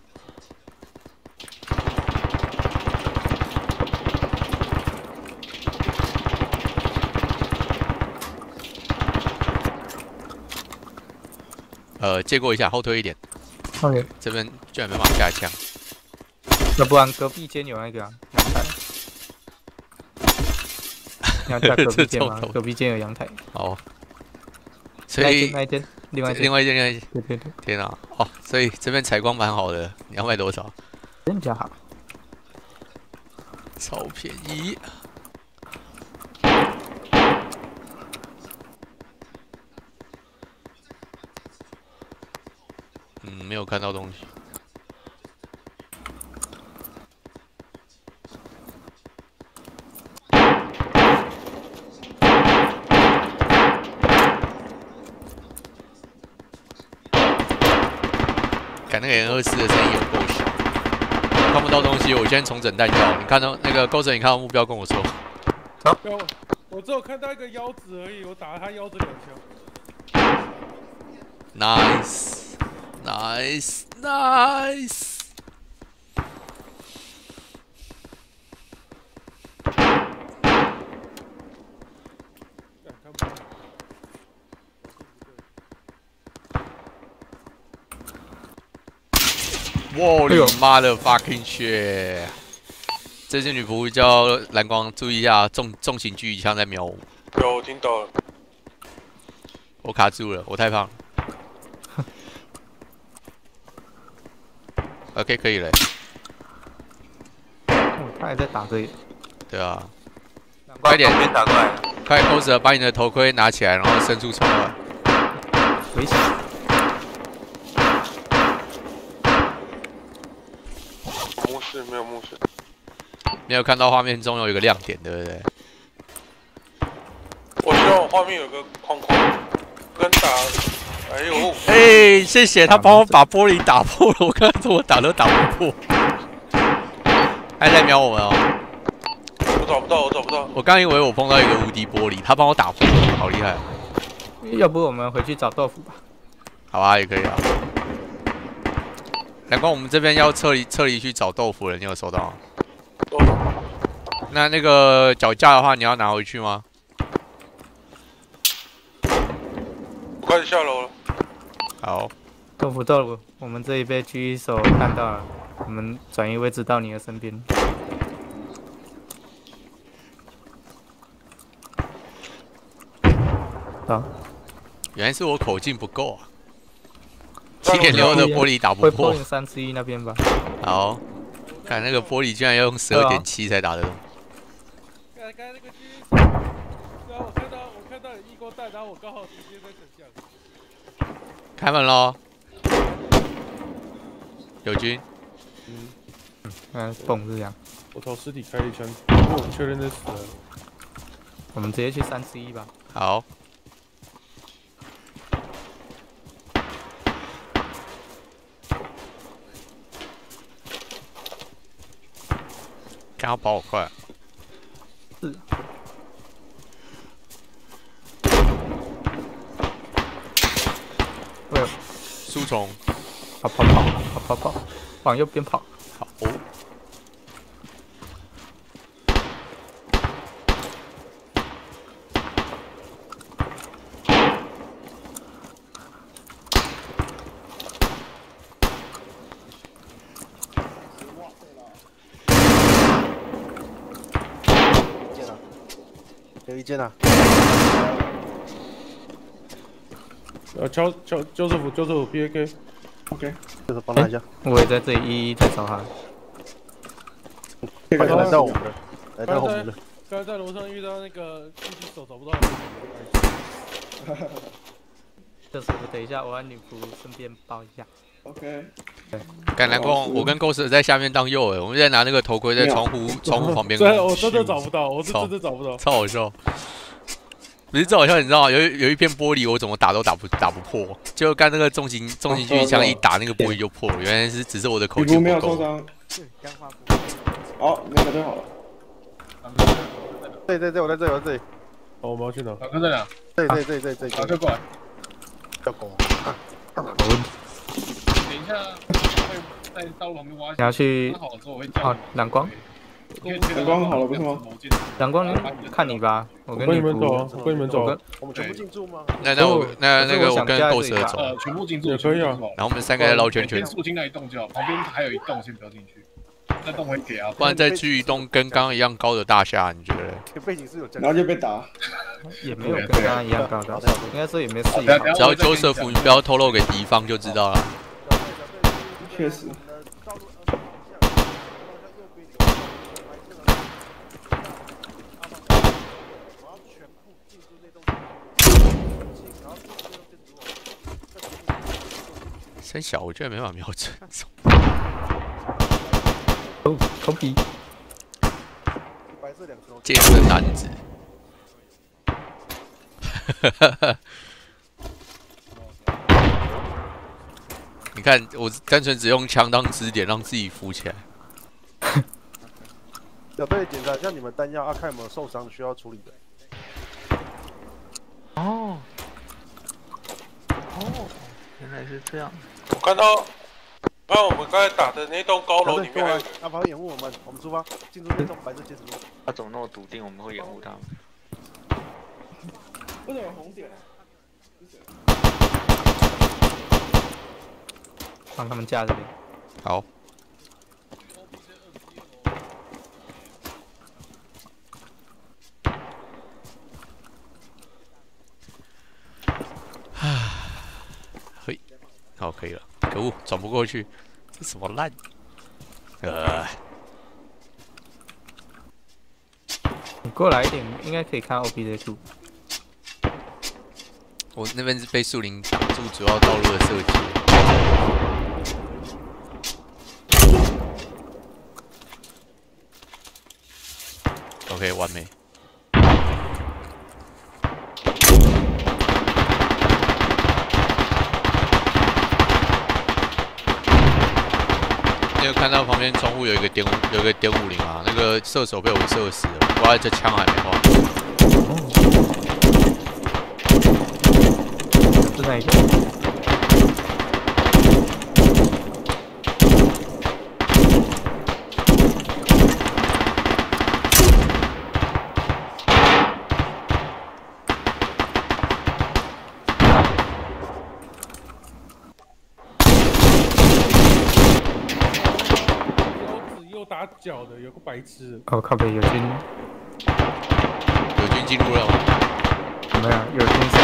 呃，借过一下，后退一点。 OK。 这边居然没往下枪。 那不然隔壁间有那个啊，阳台。你要下隔壁间吗？隔壁间有阳台。 好。所以那一间，另外一间， 另外一间，另外一间。 对对对。 天哪！哦，所以这边采光蛮好的，你要卖多少？ 真比较好。 超便宜。嗯，没有看到东西。看那个 M 二四的声音有够小，看不到东西。我先重整弹药。你看到那个高神，你看到目标跟我说。 好。我只有看到一个腰子而已，我打了他腰子两枪。 Nice, nice, nice。哇你妈的 fucking shit！ 这些女仆叫蓝光，注意一下，重重型狙击枪在瞄我。 有，我听到了。 我卡住了，我太胖了。OK， 可以了。 哦，他还在打这里。 对啊。快点， 边打过来。 快 ，Cos， 把你的头盔拿起来，然后伸出窗外。 危险。 目视没有目视。 没有看到画面中有一个亮点，对不对？ 我希望画面有个框框，跟打，哎呦， 哎、欸，谢谢他帮我把玻璃打破了，我刚才怎么打都打不破。还在瞄我们哦。 我找不到，我找不到。 我刚以为我碰到一个无敌玻璃，他帮我打破了，好厉害。 要不我们回去找豆腐吧？ 好啊，也可以啊。蓝光，我们这边要撤离撤离去找豆腐了，你有收到吗？那那个脚架的话，你要拿回去吗？ 我开始下楼了。 好。 豆腐豆腐，我们这一被狙击手看到了，我们转移位置到你的身边。好。 原来是我口径不够啊。七点六的玻璃打不破。 会三四一那边吧。 好。看那个玻璃居然要用十二点七才打得动。 刚才那个狙击手，然后我看到我看到有异光弹，然后我刚好直接在等下。 开门喽！友军。 嗯。嗯，蹦是这样。 我朝尸体开一枪，因为我们确认他死了。 我们直接去三四一吧。 好。刚好跑我快。 是。喂， 书虫。 跑跑跑跑跑跑，往右边跑。 好。 有一间啊！ 呃，乔乔救师傅，救师傅 ，B A K，OK， 就是帮他一下。 我也在这里一一在找他。 快点来到我们的，来到我们的。 刚才在楼上遇到那个狙击手找不到。 救师傅，等一下，我和女仆顺便抱一下。 OK。 干蓝光，我跟 Ghost 在下面当诱饵，我们在拿那个头盔在窗户窗户旁边。 对，我真的找不到，我是真的找不到。 超好笑。 不是，这好像你知道，有有一片玻璃，我怎么打都打不打不破，就干那个重型重型狙击枪一打，那个玻璃就破了。原来是只是我的口径不够。 好，那个就好了。 对对对，我在这里，我在这里。 哦，我们要去哪？ 老哥在哪？ 对对对对对。 老哥过来。 要狗。 好问题。 等一下会在道路旁边挖。 你要去？哦，蓝光。 蓝光好了不是吗？ 蓝光看你吧，我跟你们走啊，我跟你们走。 我们全部进驻吗？ 那那我那那个我跟 Boss 走。 呃，全部进驻也可以啊。 然后我们三个在绕圈圈。 先肃清那一栋就好，旁边还有一栋先不要进去。那栋会给啊， 不然再去一栋跟刚刚一样高的大厦，你觉得？ 背景是有， 然后就被打， 也没有跟刚刚一样高的，应该说也没事。 只要 Joseph 你不要透露给敌方就知道了。 确实。 真小，我居然没办法瞄准。 哦，头皮。 健身男子。你看，我单纯只用枪当支点，让自己浮起来。 小队检查一下你们弹药，啊，看有没有受伤需要处理的。 哦。哦，原来是这样。 我看到，看我们刚才打的那栋高楼里面还有。 阿宝掩护我们，我们出发，进入那栋白色建筑物。 他怎么那么笃定我们会掩护他？ 为什么有红点？ 帮他们架这边。 好。嘿，好，可以了。可恶，转不过去，这什么烂？呃。 你过来一点，应该可以看 O P 的图。 我那边是被树林挡住主要道路的设计。OK， 完美。你有看到旁边窗户有一个点五，有一个点五零啊？那个射手被我射死了，我还这枪还没换。 是哪一个？ 又打脚的，有个白痴。 哦，靠北有军， 有军进入了吗？ 没有，有军是。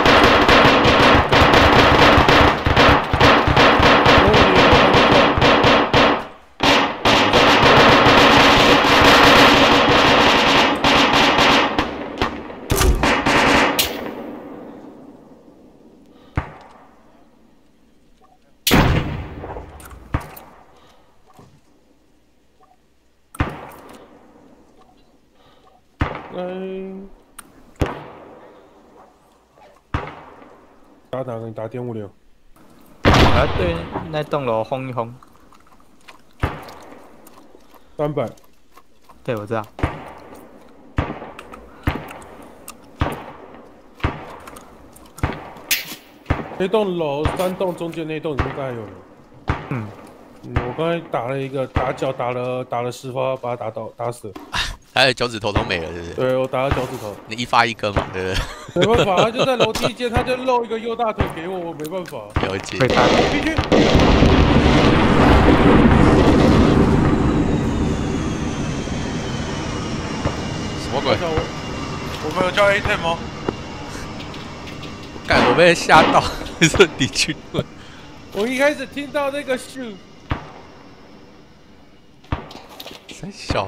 嗯，打哪个？你打点五零。 我要对那栋楼轰一轰。 三百。 对，我知道。 那栋楼三栋中间那栋应该有人。 嗯。 嗯，我刚才打了一个打脚，打了打了十发，把他打倒打死了。 他的脚趾头都没了，是不是？ 对，我打了脚趾头。 你一发一根嘛，对不对？ 没办法，他就在楼梯间，他就露一个右大腿给我，我没办法。 了解。 被打。 必须。 什么鬼？ 我我们有叫 A ten 吗？ 干，我被吓到，是敌军了。 我一开始听到那个咻， 真小。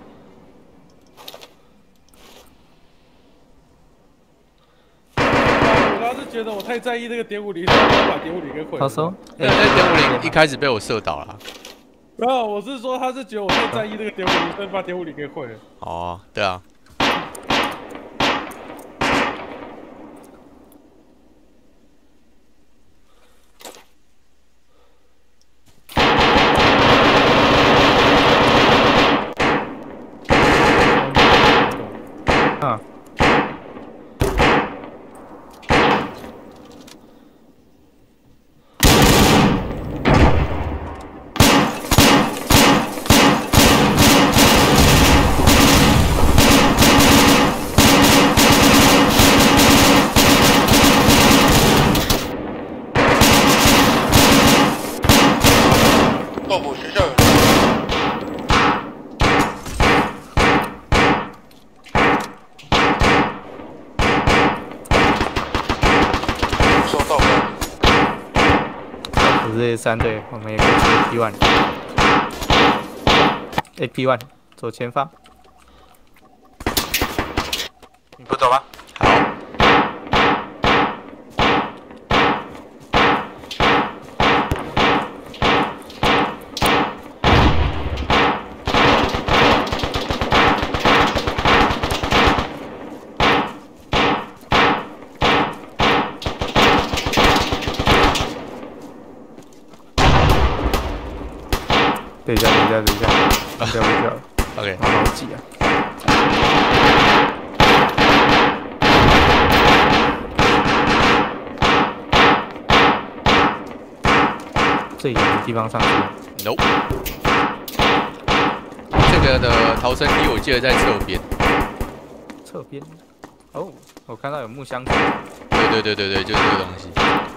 我当时觉得我太在意那个点五零，所以我把点五零给毁了。 他说：“ 那那点五零一开始被我射倒了。” 然后我是说，他是觉得我太在意那个点五零，所以把点五零给毁了。 哦，对啊。 豆腐学校有人。收到。 不是三队，我们也可以去 A P one。A P one 左前方。 你不走吗？ 好。 等一下，等一下，等一下，不要不要 ，OK， 好挤啊！最远的地方上去 ？No。这个的逃生梯我记得在侧边。 侧边？哦，我看到有木箱子。 对对对对对，就是这个东西。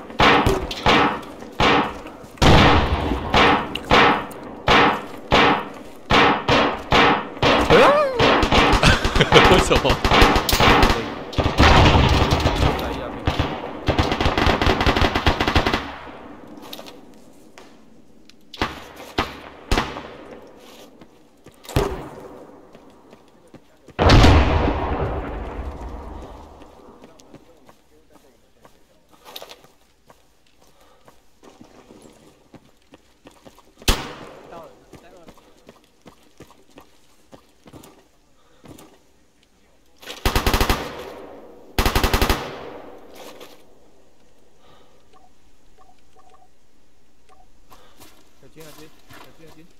为什么？ 有军有军有军有军。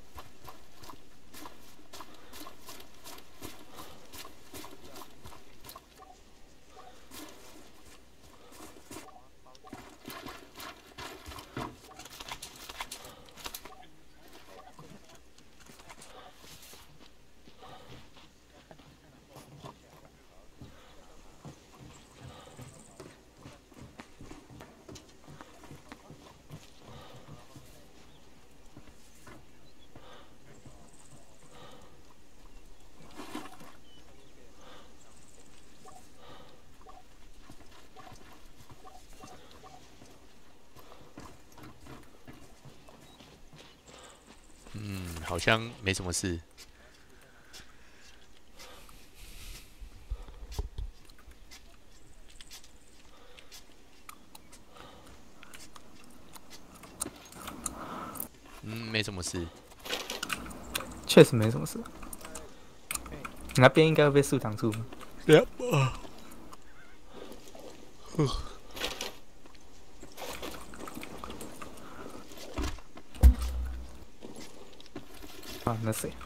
嗯，好像没什么事。嗯，没什么事。 确实没什么事。你那边应该会被树挡住。 Yep。啊，那谁？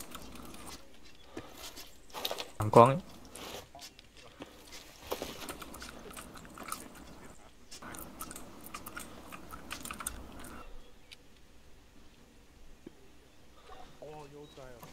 阳光。 哦，悠哉哦。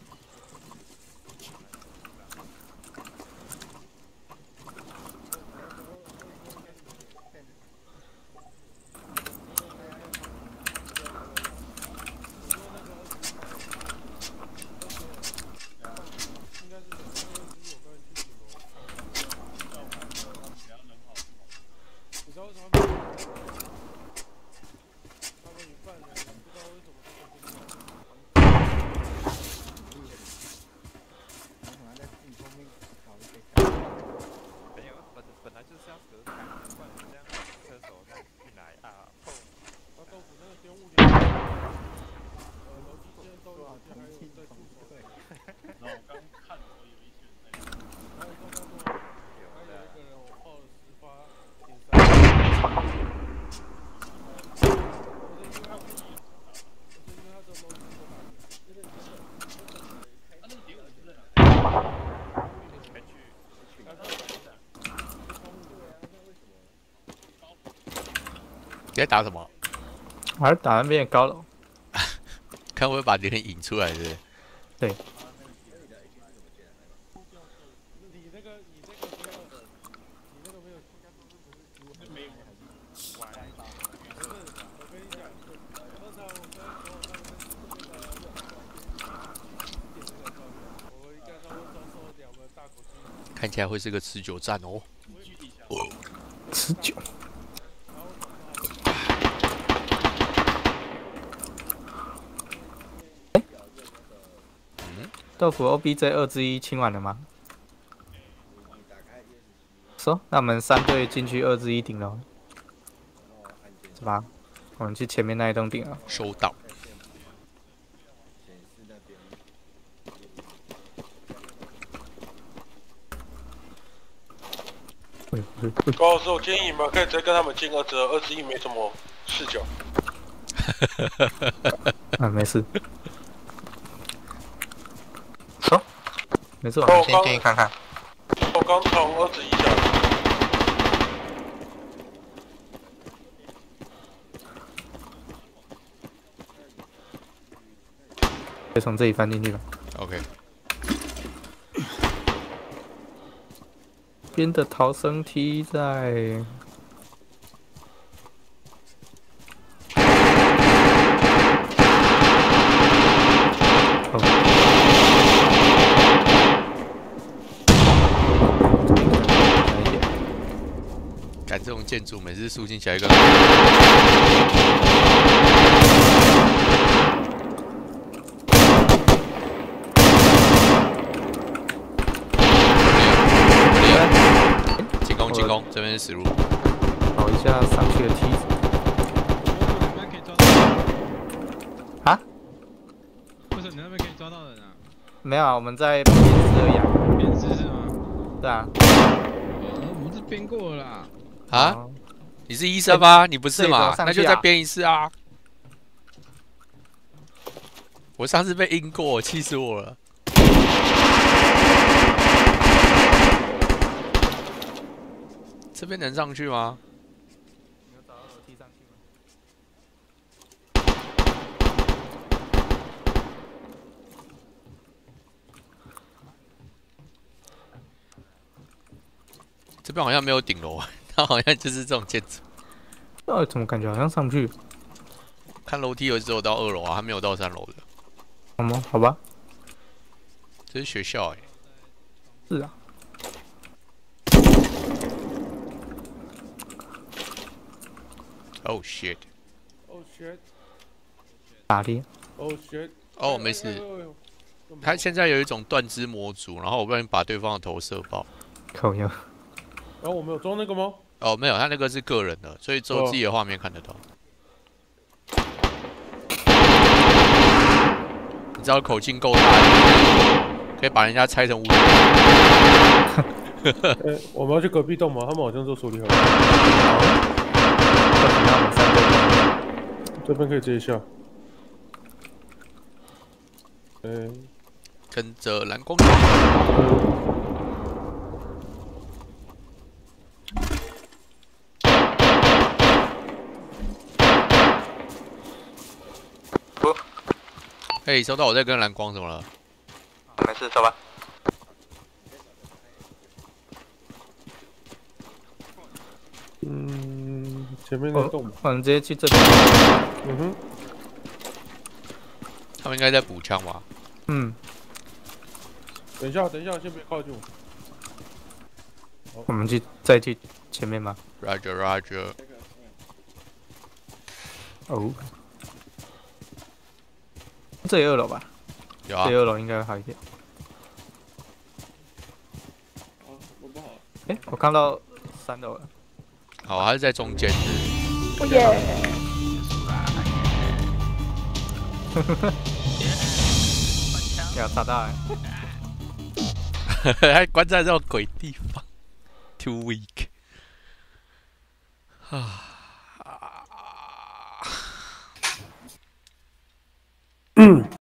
你在打什么？ 我还打那边的高楼， 看会不会把敌人引出来，是不是？ 对。 看起来会是个持久战哦。 持久。哎、嗯，豆腐 O B J 二之一清完了吗？说，那我们三队进去二之一顶楼，是吧？我们去前面那一栋顶楼。 收到。 高老师，我建议你们可以直接跟他们进二之二，二之一没什么视角。 啊，没事。说，没事，我们先进去看看。 我刚从二之一下来。 可以从这里翻进去吧。 OK。 边的逃生梯在。哦。 看这种建筑，每次肃静起来一个。进攻，这边是死路。 跑一下上去的梯子。啊？ 为什么你那边可以抓到人啊？ 没有啊，我们在编织而已啊。 编织是吗？ 对啊。 哦，我们是编过了啦。 啊？你是医生吗？你不是嘛？那就再编一次啊！我上次被阴过，气死我了。 这边能上去吗？ 你有找到楼梯上去吗？ 这边好像没有顶楼，它好像就是这种建筑。 呃，怎么感觉好像上不去？ 看楼梯有只有到二楼啊，还没有到三楼的。 好吗？好吧。 这是学校哎、欸。 是啊。 Oh shit! Oh shit! 打的 Oh shit! 哦，没事。他现在有一种断肢模组，然后我不小心把对方的头射爆。 靠呀！ 然后我们有装那个吗？ 哦，没有，他那个是个人的，所以只有自己的画面看得到。你知道口径够大，可以把人家拆成五。 欸，我们要去隔壁栋吗？他们好像都处理好了。 这边可以直接下。嗯、欸， 跟着蓝光。 不。 嘿，收到我在跟蓝光，怎么了？ 没事，走吧。 嗯，前面那洞， 我们直接去这边。 嗯哼， 他们应该在补枪吧？ 嗯。 等一下，等一下，先别靠近我。我们去再去前面吗 ？Roger, Roger。 哦。这里二楼吧？ 有啊。 这二楼应该会好一点。 哦，我不好。 哎，我看到三楼了。 好，还是在中间。 哦耶！ 要炸弹！ 还关在这种鬼地方 ，too weak。啊。